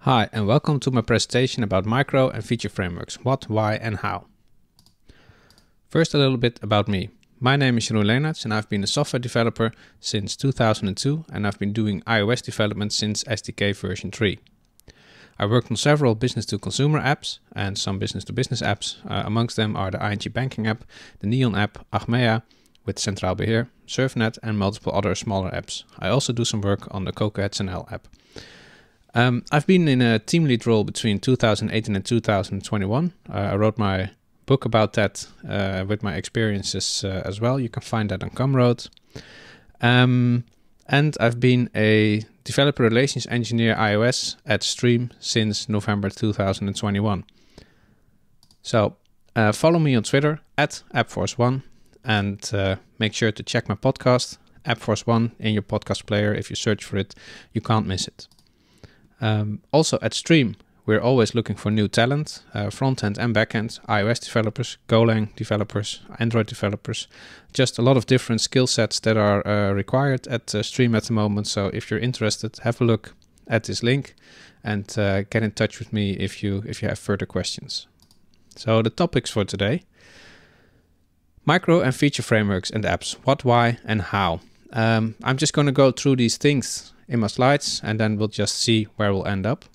Hi, and welcome to my presentation about micro and feature frameworks, what, why, and how. First, a little bit about me. My name is Jeroen Leenaerts, and I've been a software developer since 2002, and I've been doing iOS development since SDK version 3. I worked on several business-to-consumer apps and some business-to-business apps. Amongst them are the ING Banking app, the Neon app, Achmea with Centraal Beheer, SurfNet, and multiple other smaller apps. I also do some work on the CocoaheadSNL app. I've been in a team lead role between 2018 and 2021. I wrote my book about that with my experiences as well. You can find that on Gumroad. And I've been a developer relations engineer iOS at Stream since November 2021. So follow me on Twitter at AppForce1 and make sure to check my podcast, AppForce1, in your podcast player. If you search for it, you can't miss it. Also at Stream, we're always looking for new talent, front-end and back-end, iOS developers, Golang developers, Android developers, just a lot of different skill sets that are required at Stream at the moment. So if you're interested, have a look at this link and get in touch with me if you have further questions. So the topics for today: micro and feature frameworks and apps, what, why, and how. I'm just going to go through these things in my slides, and then we'll just see where we'll end up.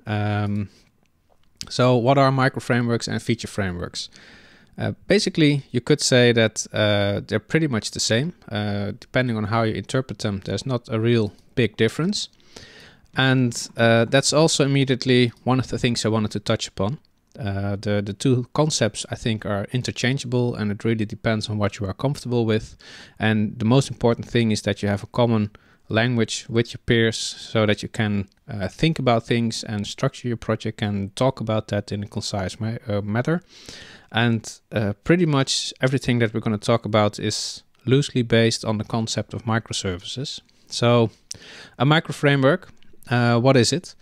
So what are micro frameworks and feature frameworks? Basically, you could say that they're pretty much the same. Depending on how you interpret them, there's not a real big difference. And that's also immediately one of the things I wanted to touch upon. The two concepts, I think, are interchangeable, and it really depends on what you are comfortable with. And the most important thing is that you have a common language with your peers so that you can think about things and structure your project and talk about that in a concise manner. And pretty much everything that we're going to talk about is loosely based on the concept of microservices. So a micro framework, what is it?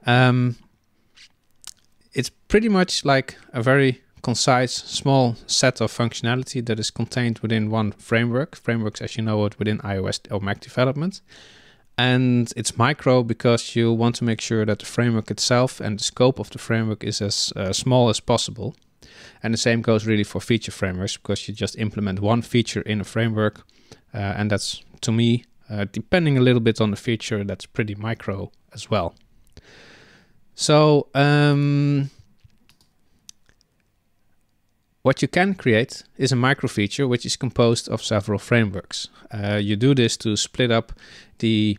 It's pretty much like a very concise, small set of functionality that is contained within one framework. Frameworks, as you know it, within iOS or Mac development. And it's micro because you want to make sure that the framework itself and the scope of the framework is as small as possible. And the same goes really for feature frameworks, because you just implement one feature in a framework. And that's, to me, depending a little bit on the feature, that's pretty micro as well. So, what you can create is a micro feature which is composed of several frameworks. You do this to split up the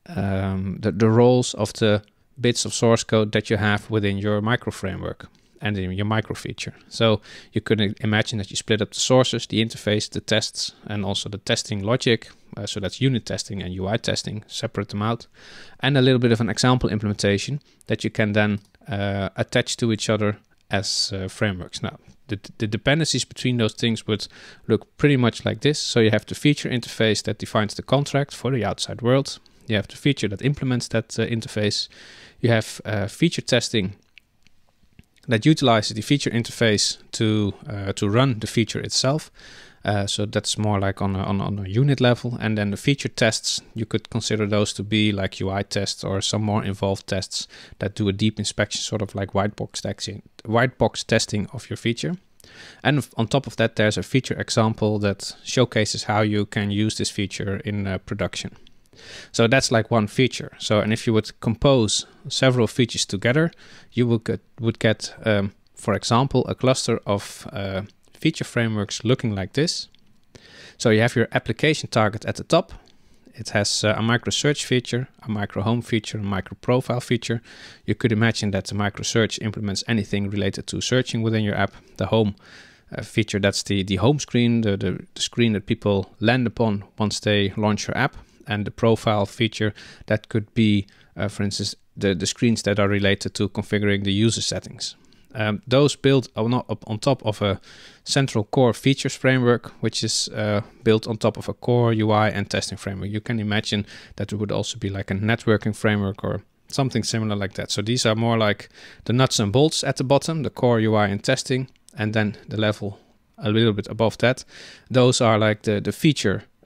roles of the bits of source code that you have within your micro framework and in your micro feature. So you could imagine that you split up the sources, the interface, the tests, and also the testing logic. So that's unit testing and UI testing, separate them out. And a little bit of an example implementation that you can then attach to each other as frameworks. Now, the dependencies between those things would look pretty much like this. So you have the feature interface that defines the contract for the outside world. You have the feature that implements that interface. You have feature testing that utilizes the feature interface to run the feature itself. So that's more like on a unit level. And then the feature tests, you could consider those to be like UI tests or some more involved tests that do a deep inspection, sort of like white box testing of your feature. And on top of that, there's a feature example that showcases how you can use this feature in production. So that's like one feature. So, and if you would compose several features together, you would get, for example, a cluster of feature frameworks looking like this. So you have your application target at the top. It has a micro search feature, a micro home feature, a micro profile feature. You could imagine that the micro search implements anything related to searching within your app. The home feature, that's the home screen, the screen that people land upon once they launch your app. And the profile feature, that could be, for instance, the screens that are related to configuring the user settings. Those built on top of a central core features framework, which is built on top of a core UI and testing framework. You can imagine that there would also be like a networking framework or something similar like that. So these are more like the nuts and bolts at the bottom, the core UI and testing, and then the level a little bit above that. Those are like the feature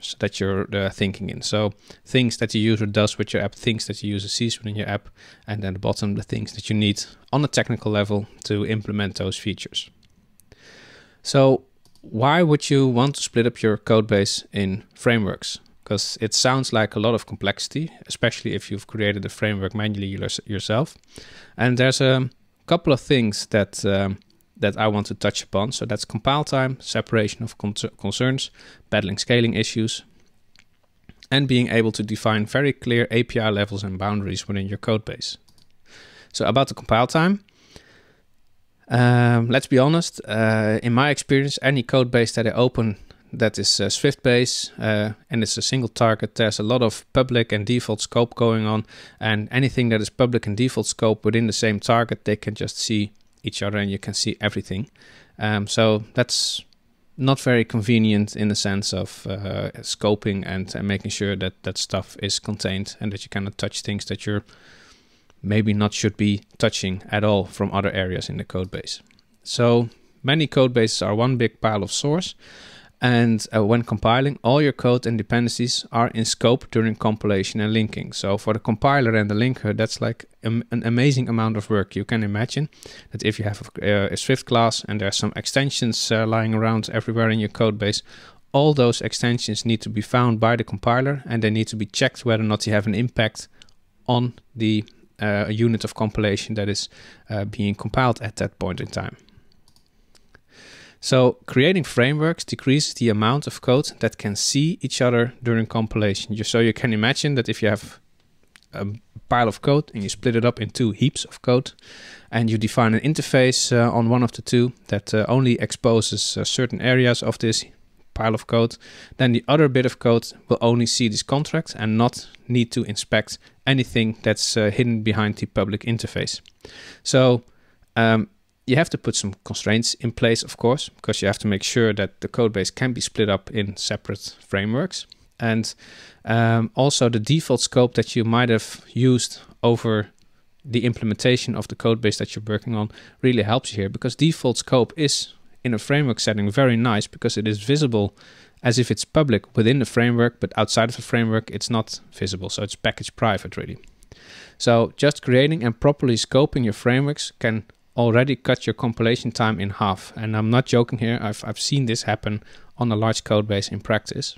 that you're thinking in. So things that the user does with your app, things that the user sees within your app, and then at the bottom, the things that you need on a technical level to implement those features. So why would you want to split up your code base in frameworks? Because it sounds like a lot of complexity, especially if you've created a framework manually yourself. And there's a couple of things that I want to touch upon. So that's compile time, separation of concerns, battling scaling issues, and being able to define very clear API levels and boundaries within your code base. So about the compile time, let's be honest, in my experience, any code base that I open that is Swift base and it's a single target, there's a lot of public and default scope going on, and anything that is public and default scope within the same target, they can just see each other and you can see everything. So that's not very convenient in the sense of scoping and making sure that that stuff is contained and that you cannot touch things that you're maybe not should be touching at all from other areas in the code base. So many code bases are one big pile of source, and when compiling, all your code and dependencies are in scope during compilation and linking. So for the compiler and the linker, that's like an amazing amount of work. You can imagine that if you have a Swift class and there's some extensions lying around everywhere in your code base, all those extensions need to be found by the compiler, and they need to be checked whether or not they have an impact on the unit of compilation that is being compiled at that point in time. So creating frameworks decreases the amount of code that can see each other during compilation. So you can imagine that if you have a pile of code and you split it up into heaps of code and you define an interface on one of the two that only exposes certain areas of this pile of code, then the other bit of code will only see this contract and not need to inspect anything that's hidden behind the public interface. So you have to put some constraints in place, of course, because you have to make sure that the code base can be split up in separate frameworks. And also the default scope that you might have used over the implementation of the code base that you're working on really helps you here, because default scope is in a framework setting very nice because it is visible as if it's public within the framework, but outside of the framework it's not visible, so it's package private really. So just creating and properly scoping your frameworks can already cut your compilation time in half, and I'm not joking here. I've seen this happen on a large code base in practice.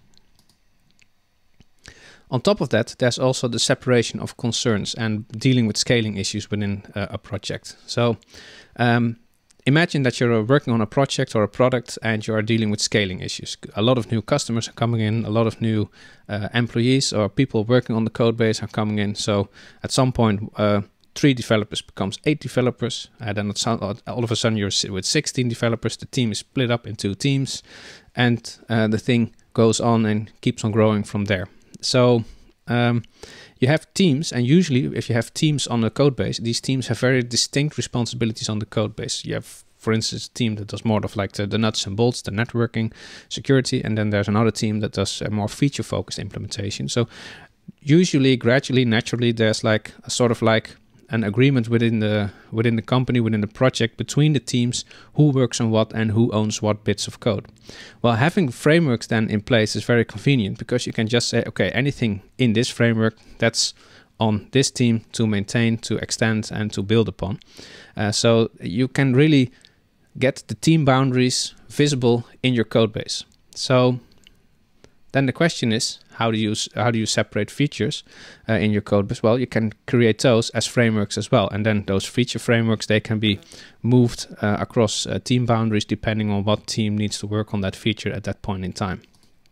On top of that, there's also the separation of concerns and dealing with scaling issues within a project. So imagine that you're working on a project or a product and you are dealing with scaling issues. A lot of new customers are coming in, a lot of new employees or people working on the code base are coming in. So at some point, 3 developers becomes 8 developers, and then all of a sudden you're with 16 developers. The team is split up into teams, and the thing goes on and keeps on growing from there. So you have teams, and usually if you have teams on a code base, these teams have very distinct responsibilities on the code base. You have, for instance, a team that does more of like the nuts and bolts, the networking, security, and then there's another team that does a more feature-focused implementation. So usually, gradually, naturally, there's like a sort of like an agreement within the company, within the project, between the teams, who works on what and who owns what bits of code. Well, having frameworks then in place is very convenient because you can just say, okay, anything in this framework, that's on this team to maintain, to extend, and to build upon. So you can really get the team boundaries visible in your code base. So then the question is, how do you separate features in your code base? Well, you can create those as frameworks as well, and then those feature frameworks, they can be moved across team boundaries depending on what team needs to work on that feature at that point in time.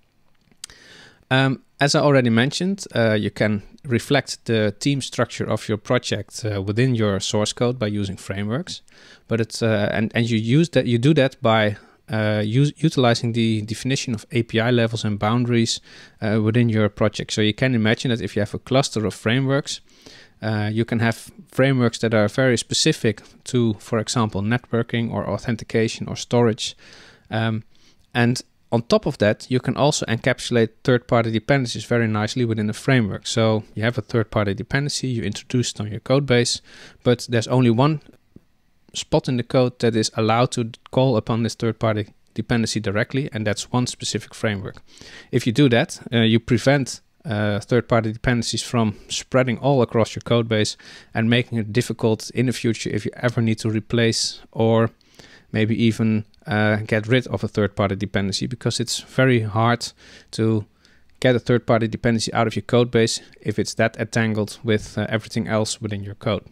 As I already mentioned, you can reflect the team structure of your project within your source code by using frameworks, but it's and you do that by utilizing the definition of API levels and boundaries within your project. So you can imagine that if you have a cluster of frameworks, you can have frameworks that are very specific to, for example, networking or authentication or storage. And on top of that, you can also encapsulate third-party dependencies very nicely within a framework. So you have a third-party dependency, you introduce it on your code base, but there's only one spot in the code that is allowed to call upon this third-party dependency directly, and that's one specific framework. If you do that, you prevent third-party dependencies from spreading all across your code base and making it difficult in the future if you ever need to replace or maybe even get rid of a third-party dependency, because it's very hard to get a third-party dependency out of your code base if it's that entangled with everything else within your code.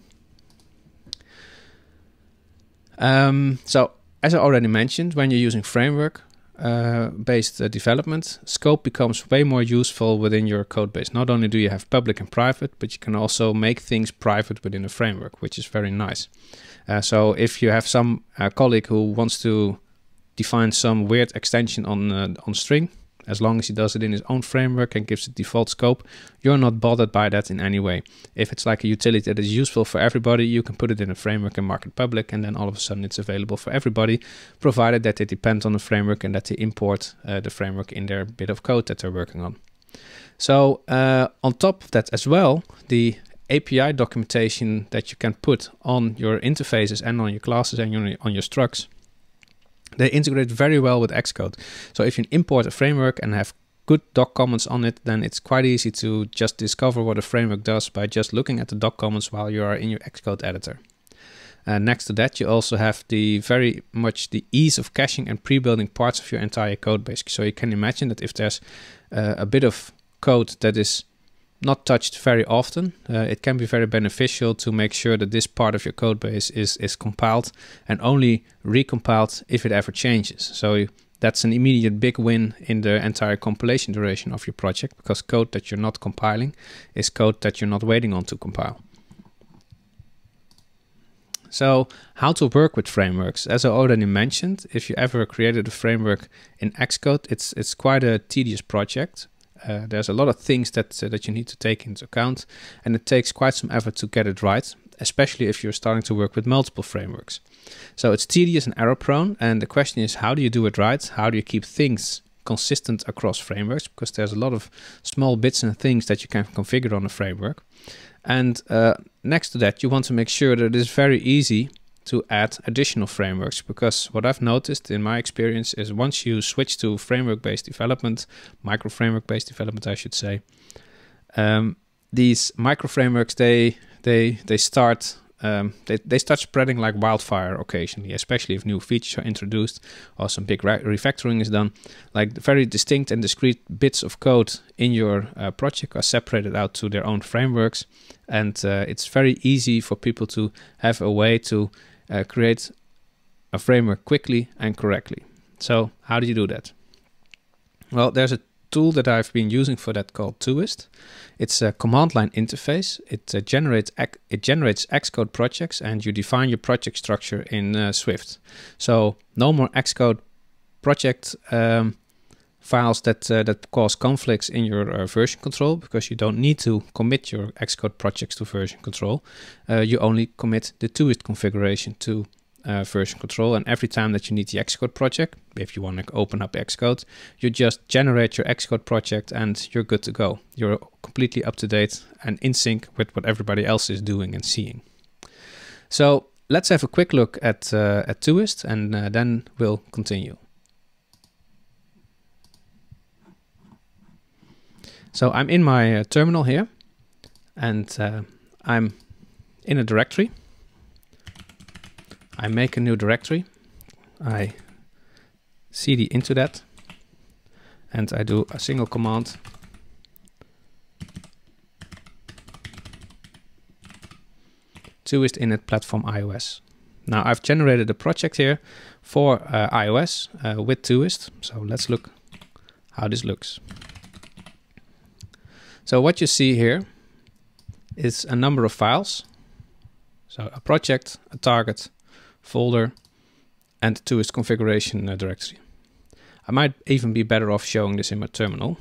So as I already mentioned, when you're using framework-based development, scope becomes way more useful within your code base. Not only do you have public and private, but you can also make things private within a framework, which is very nice. So if you have some colleague who wants to define some weird extension on string, as long as he does it in his own framework and gives it default scope, you're not bothered by that in any way. If it's like a utility that is useful for everybody, you can put it in a framework and mark it public, and then all of a sudden it's available for everybody, provided that they depend on the framework and that they import the framework in their bit of code that they're working on. So on top of that as well, the API documentation that you can put on your interfaces and on your classes and on your structs, they integrate very well with Xcode. So if you import a framework and have good doc comments on it, then it's quite easy to just discover what a framework does by just looking at the doc comments while you are in your Xcode editor. Next to that, you also have very much the ease of caching and pre-building parts of your entire code base. So you can imagine that if there's a bit of code that is not touched very often, it can be very beneficial to make sure that this part of your code base is compiled and only recompiled if it ever changes. So that's an immediate big win in the entire compilation duration of your project, because code that you're not compiling is code that you're not waiting on to compile. So how to work with frameworks? As I already mentioned, if you ever created a framework in Xcode, it's quite a tedious project. There's a lot of things that you need to take into account, and it takes quite some effort to get it right, especially if you're starting to work with multiple frameworks. So it's tedious and error prone, and the question is, how do you do it right? How do you keep things consistent across frameworks? Because there's a lot of small bits and things that you can configure on a framework. And next to that, you want to make sure that it is very easy to add additional frameworks, because what I've noticed in my experience is once you switch to framework-based development, micro framework-based development I should say, these micro frameworks they start spreading like wildfire occasionally, especially if new features are introduced or some big refactoring is done. Like very distinct and discrete bits of code in your project are separated out to their own frameworks, and it's very easy for people to have a way to create a framework quickly and correctly. So how do you do that? Well, there's a tool that I've been using for that called Toist. It's a command line interface. It generates Xcode projects, and you define your project structure in Swift. So no more Xcode project files that cause conflicts in your version control, because you don't need to commit your Xcode projects to version control. You only commit the Toist configuration to version control, and every time that you need the Xcode project, if you want to open up Xcode, you just generate your Xcode project and you're good to go. You're completely up to date and in sync with what everybody else is doing and seeing. So let's have a quick look at Toist, and then we'll continue. So I'm in my terminal here, and I'm in a directory. I make a new directory, I cd into that, and I do a single command Toist init platform iOS. Now I've generated a project here for iOS with Toist, so let's look how this looks. So what you see here is a number of files, so a project, a target, folder, and the Toist configuration directory. I might even be better off showing this in my terminal.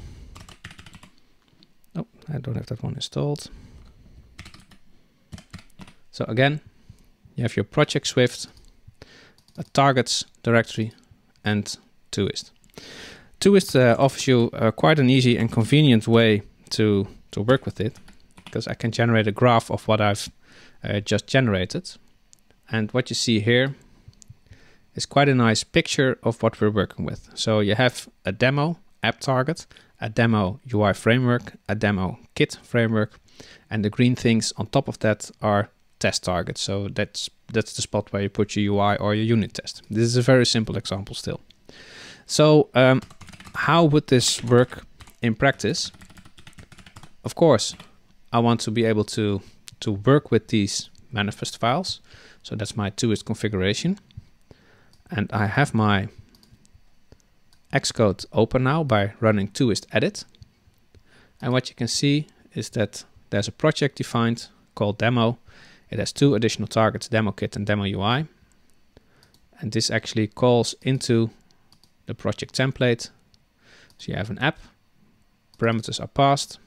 Oh, I don't have that one installed. So again, you have your project Swift, a targets directory, and Toist. Toist offers you quite an easy and convenient way to work with it, because I can generate a graph of what I've just generated. And what you see here is quite a nice picture of what we're working with. So you have a demo app target, a demo UI framework, a demo kit framework, and the green things on top of that are test targets. So that's the spot where you put your UI or your unit test. This is a very simple example still. So how would this work in practice? Of course, I want to be able to work with these manifest files. So that's my Tourist configuration. And I have my Xcode open now by running Tourist edit. And what you can see is that there's a project defined called demo. It has 2 additional targets, demo kit and demo UI. And this actually calls into the project template. So you have an app, parameters are passed.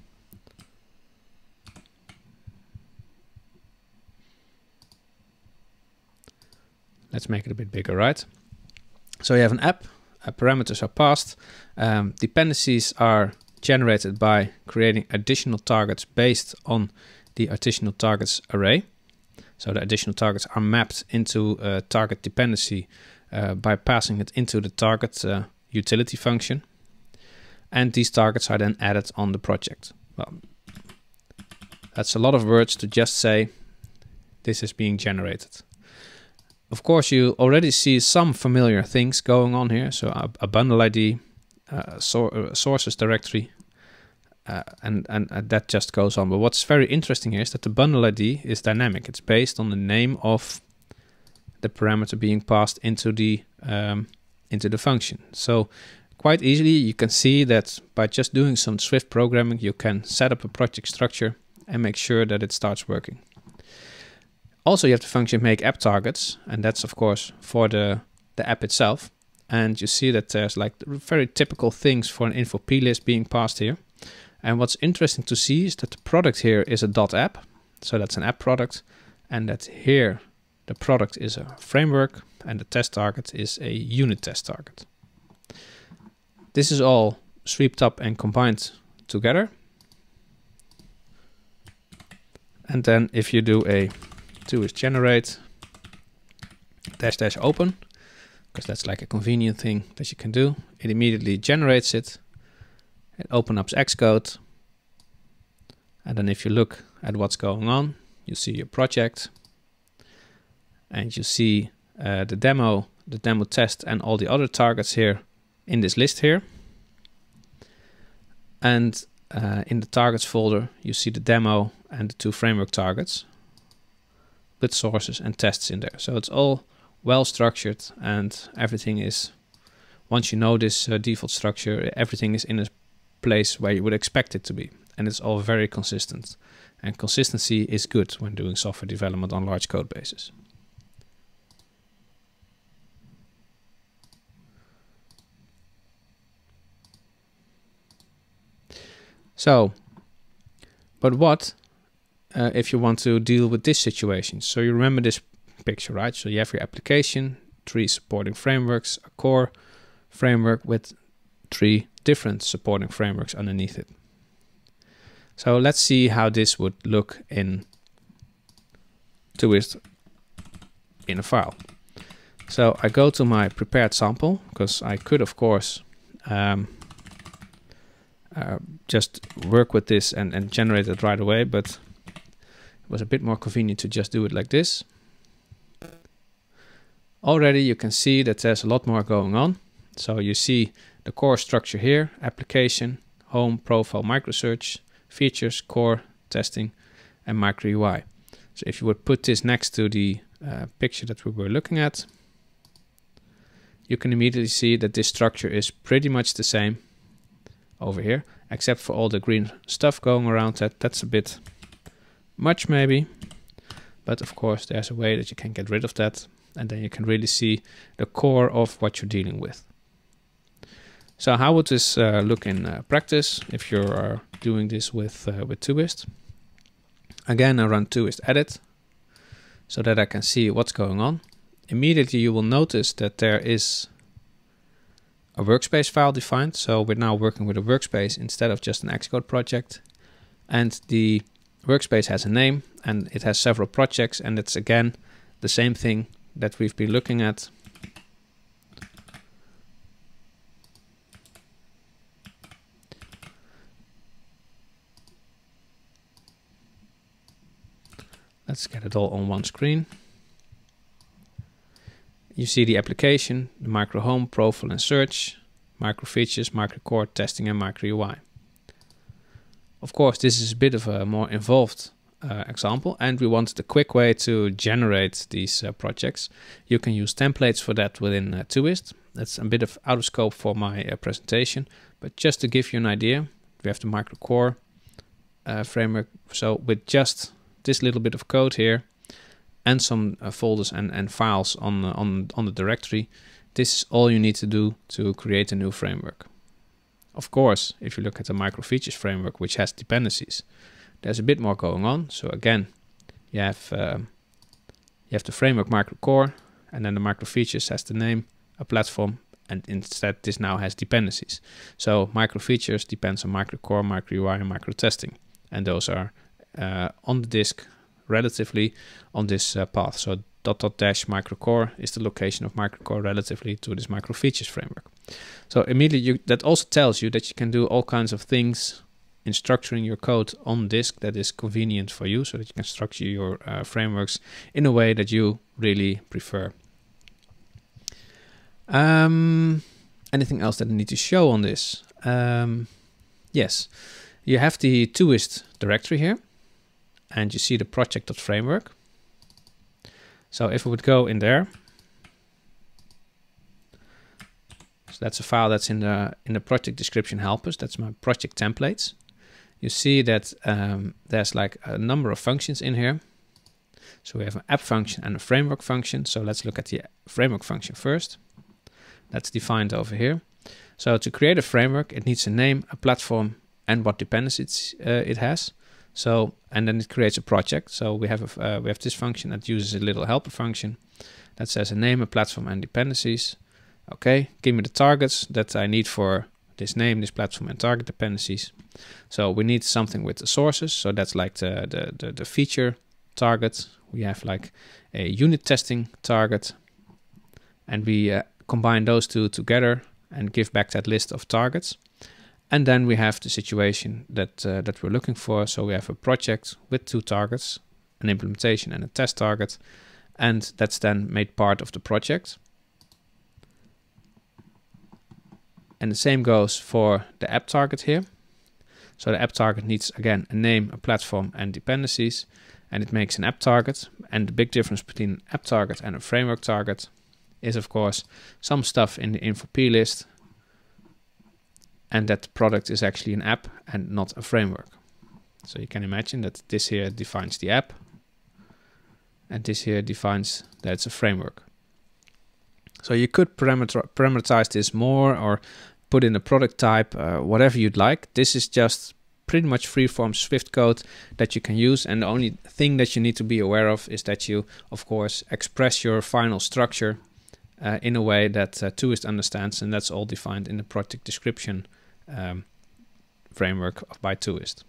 Let's make it a bit bigger, right? So you have an app, parameters are passed, dependencies are generated by creating additional targets based on the additional targets array. So the additional targets are mapped into a target dependency by passing it into the target utility function. And these targets are then added on the project. Well, that's a lot of words to just say this is being generated. Of course, you already see some familiar things going on here. So a bundle ID, sources directory, and that just goes on. But what's very interesting here is that the bundle ID is dynamic. It's based on the name of the parameter being passed into the function. So quite easily you can see that by just doing some Swift programming, you can set up a project structure and make sure that it starts working. Also, you have the function make app targets, and that's of course for the app itself. And you see that there's like very typical things for an info plist being passed here. And what's interesting to see is that the product here is a .app, so that's an app product, and that here the product is a framework and the test target is a unit test target. This is all swept up and combined together. And then if you do a Tourist generate -- open, because that's like a convenient thing that you can do, it immediately generates it. It opens up Xcode. And then if you look at what's going on, you see your project and you see the demo test and all the other targets here in this list here. And in the targets folder, you see the demo and the 2 framework targets with sources and tests in there. So it's all well structured, and everything is, once you know this default structure, everything is in a place where you would expect it to be. And it's all very consistent. And consistency is good when doing software development on large code bases. So, but what if you want to deal with this situation? So you remember this picture, right? So you have your application, 3 supporting frameworks, a core framework with 3 different supporting frameworks underneath it. So let's see how this would look in Tourist in a file. So I go to my prepared sample, because I could of course just work with this and generate it right away, but it was a bit more convenient to just do it like this. Already you can see that there's a lot more going on. So you see the core structure here: application, home, profile, microsearch, features, core, testing, and micro UI. So if you would put this next to the picture that we were looking at, you can immediately see that this structure is pretty much the same over here, except for all the green stuff going around that. That's a bit much maybe, but of course there's a way that you can get rid of that, and then you can really see the core of what you're dealing with. So how would this look in practice if you're doing this with Tourist? Again, I run Tourist edit so that I can see what's going on. Immediately you will notice that there is a workspace file defined. So we're now working with a workspace instead of just an Xcode project. And the workspace has a name and it has several projects, and it's again the same thing that we've been looking at. Let's get it all on one screen. You see the application, the micro home, profile and search, micro features, micro core, testing and micro UI. Of course, this is a bit of a more involved example, and we wanted a quick way to generate these projects. You can use templates for that within Toist. That's a bit of out of scope for my presentation, but just to give you an idea, we have the micro core framework. So with just this little bit of code here, and some folders and files on the directory, this is all you need to do to create a new framework. Of course, if you look at the micro features framework, which has dependencies, there's a bit more going on. So again, you have the framework micro core, and then the micro features has the name, a platform, and instead this now has dependencies. So micro features depends on micro core, micro UI, and micro testing, and those are on the disk relatively on this path. So -- micro core is the location of micro core relatively to this micro features framework. So immediately that also tells you that you can do all kinds of things in structuring your code on disk that is convenient for you, so that you can structure your frameworks in a way that you really prefer. Anything else that I need to show on this? Yes, you have the Toist directory here, and you see the project.framework. So if we would go in there, so that's a file that's in the project description helpers. That's my project templates. You see that there's like a number of functions in here. So we have an app function and a framework function. So let's look at the framework function first. That's defined over here. So to create a framework, it needs a name, a platform, and what dependencies it has. So, and then it creates a project. So we have this function that uses a little helper function that says a name, a platform, and dependencies. Okay, give me the targets that I need for this name, this platform, and target dependencies. So we need something with the sources. So that's like the feature target. We have like a unit testing target, and we combine those two together and give back that list of targets. And then we have the situation that we're looking for. So we have a project with two targets, an implementation and a test target, and that's then made part of the project. And the same goes for the app target here. So the app target needs, again, a name, a platform, and dependencies, and it makes an app target. And the big difference between an app target and a framework target is, of course, some stuff in the info plist, and that the product is actually an app and not a framework. So you can imagine that this here defines the app, and this here defines that it's a framework. So you could parameterize this more or put in a product type, whatever you'd like. This is just pretty much free-form Swift code that you can use, and the only thing that you need to be aware of is that you, of course, express your final structure in a way that Toist understands, and that's all defined in the project description framework by Toist.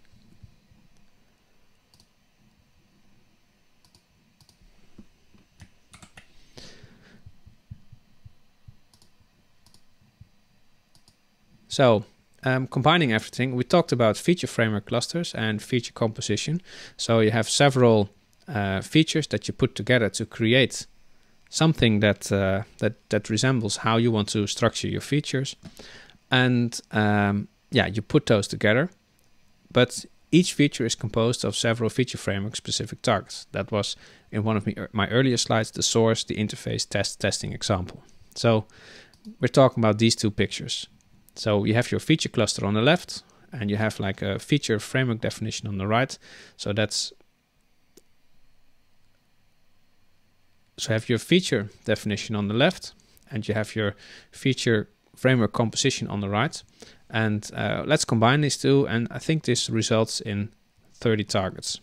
So combining everything, we talked about feature framework clusters and feature composition. So you have several features that you put together to create something that resembles how you want to structure your features, and yeah, you put those together. But each feature is composed of several feature framework specific targets. That was in one of my earlier slides, the source, the interface, testing example. So we're talking about these two pictures. So you have your feature cluster on the left, and you have like a feature framework definition on the right. So that's, so you have your feature definition on the left, and you have your feature framework composition on the right. And let's combine these two, and I think this results in 30 targets.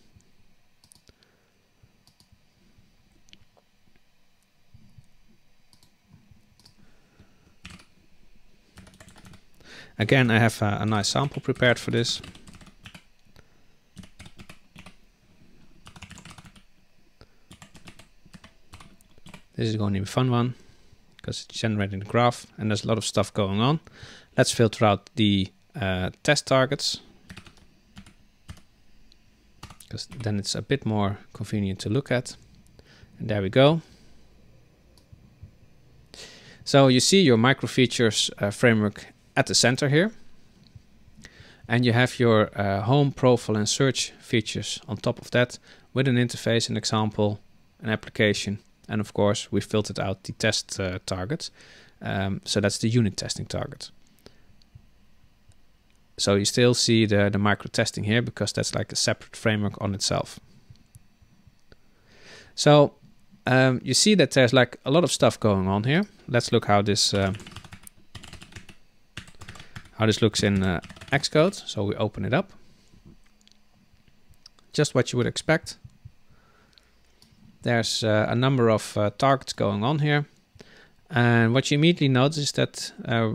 Again, I have a nice sample prepared for this. This is going to be a fun one because it's generating the graph and there's a lot of stuff going on. Let's filter out the test targets, because because then it's a bit more convenient to look at. And there we go. So you see your microfeatures framework at the center here. And you have your home, profile and search features on top of that with an interface, an example, an application. And of course, we filtered out the test target. So that's the unit testing target. So you still see the micro testing here because that's like a separate framework on itself. So you see that there's like a lot of stuff going on here. Let's look how this looks in Xcode. So we open it up. Just what you would expect. There's a number of targets going on here. And what you immediately notice is that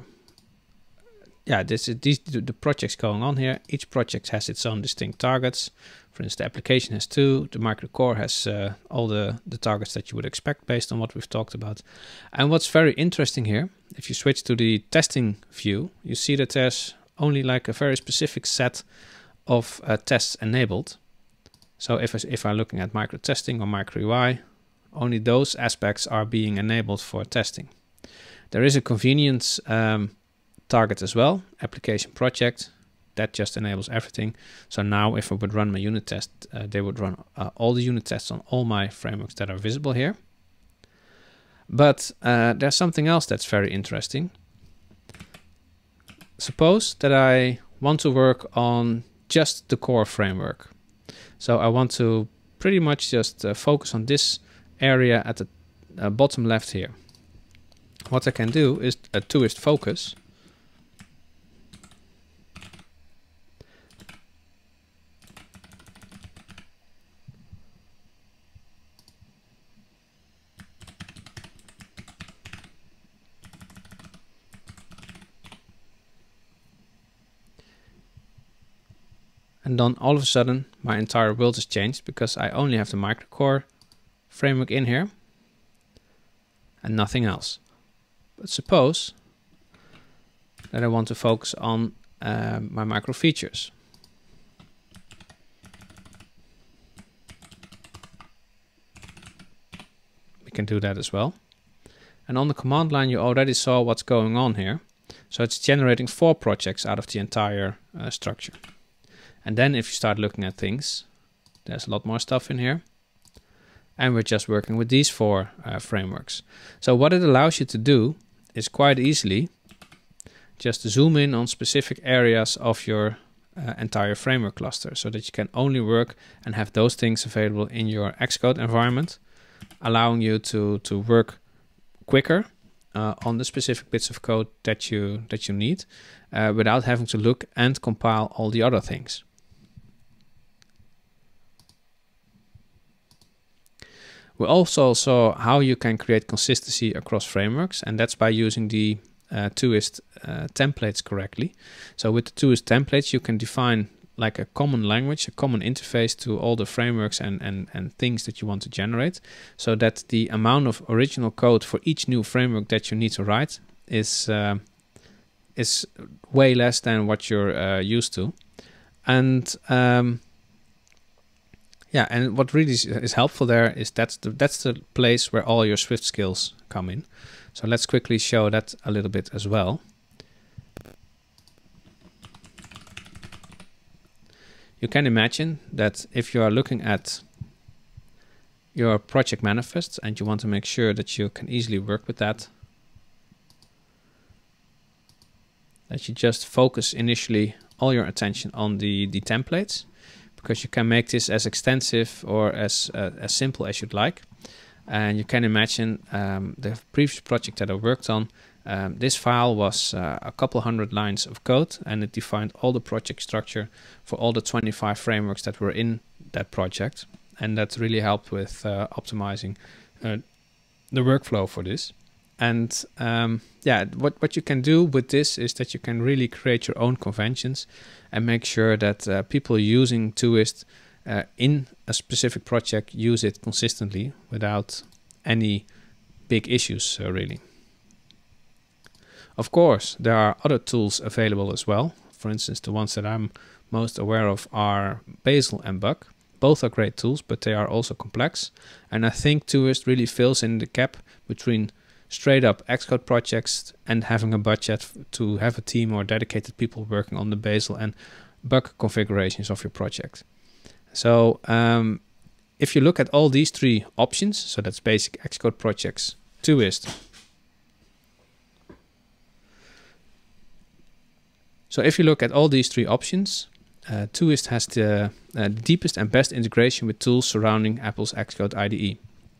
the projects going on here. Each project has its own distinct targets. For instance, the application has 2. The microcore has all the targets that you would expect based on what we've talked about. And what's very interesting here, if you switch to the testing view, you see that there's only like a very specific set of tests enabled. So if I'm looking at micro testing or micro UI, only those aspects are being enabled for testing. There is a convenience target as well, application project, that just enables everything. So now if I would run my unit test, they would run all the unit tests on all my frameworks that are visible here. But there's something else that's very interesting. Suppose that I want to work on just the core framework. So I want to pretty much just focus on this area at the bottom left here. What I can do is a toist focus. And then all of a sudden my entire world has changed because I only have the microcore framework in here and nothing else. But suppose that I want to focus on my micro features. We can do that as well. And on the command line you already saw what's going on here. So it's generating 4 projects out of the entire structure. And then if you start looking at things, there's a lot more stuff in here. And we're just working with these 4 frameworks. So what it allows you to do is quite easily just zoom in on specific areas of your entire framework cluster so that you can only work and have those things available in your Xcode environment, allowing you to work quicker on the specific bits of code that you need without having to look and compile all the other things. We also saw how you can create consistency across frameworks, and that's by using the Toist templates correctly. So with the Toist templates, you can define like a common language, a common interface to all the frameworks and things that you want to generate, so that the amount of original code for each new framework that you need to write is way less than what you're used to. And yeah, and what really is helpful there is that's the place where all your Swift skills come in. So let's quickly show that a little bit as well. You can imagine that if you are looking at your project manifests and you want to make sure that you can easily work with that you just focus initially all your attention on the templates, because you can make this as extensive or as simple as you'd like. And you can imagine the previous project that I worked on, this file was a couple hundred lines of code, and it defined all the project structure for all the 25 frameworks that were in that project. And that really helped with optimizing the workflow for this. And yeah, what you can do with this is that you can really create your own conventions and make sure that people using Toist in a specific project use it consistently without any big issues, really. Of course, there are other tools available as well. For instance, the ones that I'm most aware of are Bazel and Bug. Both are great tools, but they are also complex. And I think Twoist really fills in the gap between straight up Xcode projects and having a budget to have a team or dedicated people working on the Bazel and bug configurations of your project. So if you look at all these three options, so that's basic Xcode projects, Twoist. So if you look at all these three options, Twoist has the deepest and best integration with tools surrounding Apple's Xcode IDE.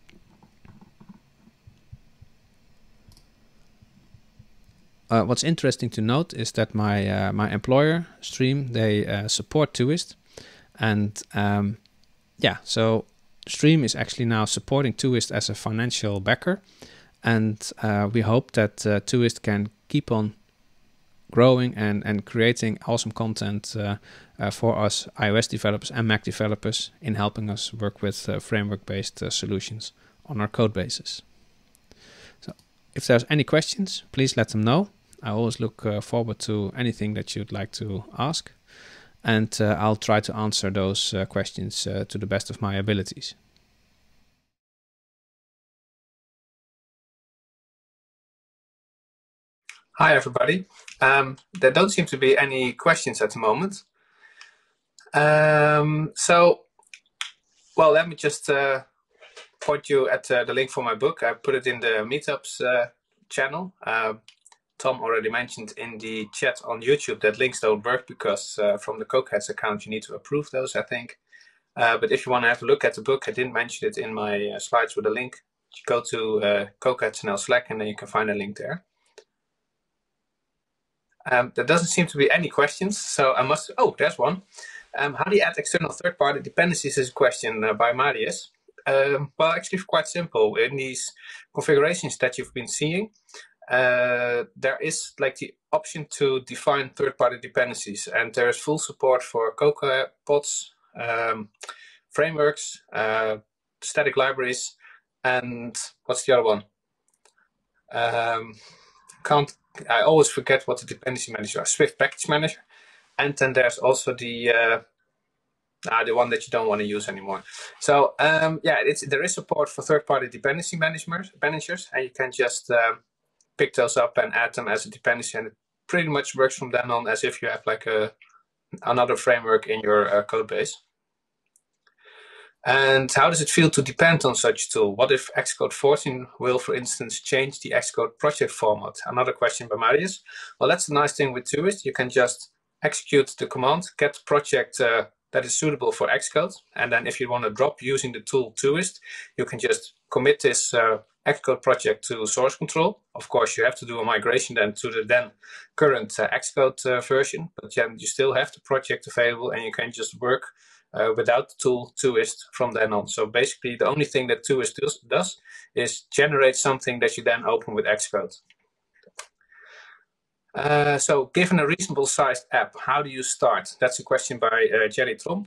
What's interesting to note is that my employer, Stream, they support Twoist, and so Stream is actually now supporting Twoist as a financial backer, and we hope that Twoist can keep on growing and creating awesome content for us iOS developers and Mac developers in helping us work with framework-based solutions on our code bases. So if there's any questions, please let them know. I always look forward to anything that you'd like to ask, and I'll try to answer those questions to the best of my abilities. Hi, everybody. There don't seem to be any questions at the moment. Well, let me just point you at the link for my book. I put it in the Meetups channel. Tom already mentioned in the chat on YouTube that links don't work because from the Cokeheads account you need to approve those, I think. But if you want to have a look at the book, I didn't mention it in my slides with a link. You go to Cokeheads Slack and then you can find a link there. There doesn't seem to be any questions, so I must... Oh, there's one. How do you add external third-party dependencies is a question by Marius. Well, actually quite simple. In these configurations that you've been seeing, there is like the option to define third-party dependencies, and there is full support for CocoaPods, frameworks, static libraries, and what's the other one? I always forget what the dependency manager is. Swift Package Manager, and then there's also the one that you don't want to use anymore. So there is support for third-party dependency managers, and you can just pick those up and add them as a dependency, and it pretty much works from then on as if you have like another framework in your code base. And how does it feel to depend on such a tool? What if Xcode 14 will, for instance, change the Xcode project format? Another question by Marius. Well, that's the nice thing with Twoist. You can just execute the command, get the project that is suitable for Xcode. And then if you want to drop using the tool Twoist, you can just commit this Xcode project to source control. Of course, you have to do a migration then to the then current Xcode version, but then you still have the project available and you can just work without the tool Twoist from then on. So basically the only thing that Twoist does is generate something that you then open with Xcode. So given a reasonable sized app, how do you start? That's a question by Jerry Tromp.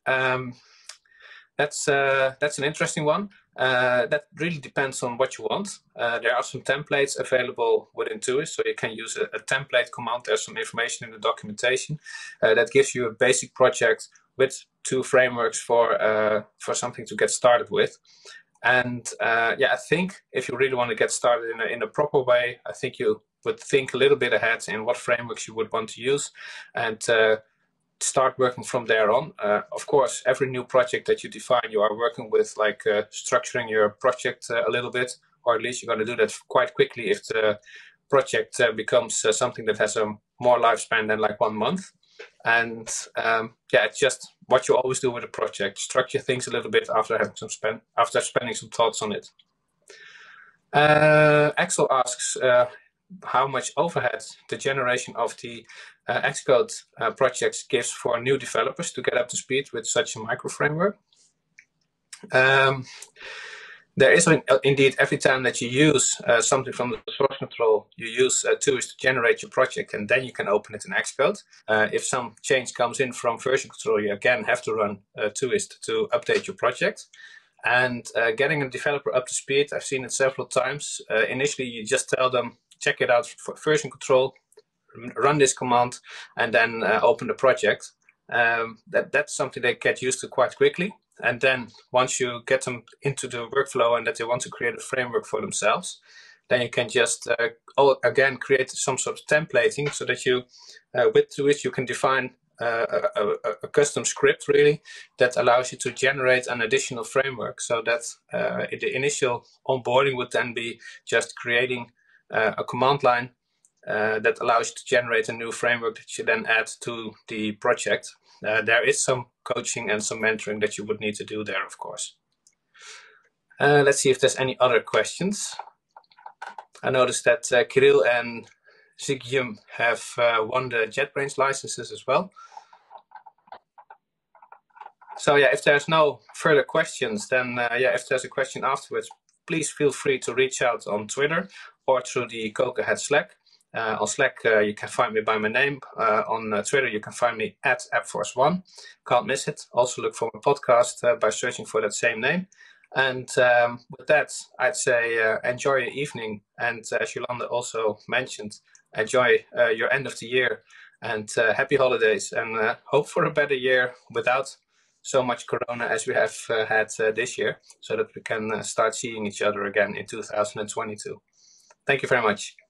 That's an interesting one. That really depends on what you want. There are some templates available within Twoist, so you can use a template command. There's some information in the documentation that gives you a basic project with 2 frameworks for something to get started with. And I think if you really want to get started in a proper way, I think you would think a little bit ahead in what frameworks you would want to use and start working from there on. Of course, every new project that you define, you are working with like structuring your project a little bit, or at least you're going to do that quite quickly if the project becomes something that has a more lifespan than like 1 month. And it's just what you always do with a project. Structure things a little bit after spending some thoughts on it. Axel asks how much overhead the generation of the Xcode projects gives for new developers to get up to speed with such a micro framework. There is indeed, every time that you use something from the source control, you use Twoist to generate your project, and then you can open it in Xcode. If some change comes in from version control, you again have to run Twoist to update your project. And getting a developer up to speed, I've seen it several times. Initially, you just tell them, check it out for version control, run this command, and then open the project. That's something they get used to quite quickly. And then once you get them into the workflow and that they want to create a framework for themselves, then you can just, again, create some sort of templating so that you, with Todoist, you can define a custom script really that allows you to generate an additional framework, so that the initial onboarding would then be just creating a command line that allows you to generate a new framework that you then add to the project. There is some coaching and some mentoring that you would need to do there, of course. Let's see if there's any other questions. I noticed that Kirill and Zigyum have won the JetBrains licenses as well. So yeah, if there's no further questions, then if there's a question afterwards, please feel free to reach out on Twitter or through the Cocoahead Slack. On Slack, you can find me by my name. On Twitter, you can find me at AppForce1. Can't miss it. Also look for my podcast by searching for that same name. And with that, I'd say enjoy your evening. And as Yolanda also mentioned, enjoy your end of the year and happy holidays. And hope for a better year without so much Corona as we have had this year, so that we can start seeing each other again in 2022. Thank you very much.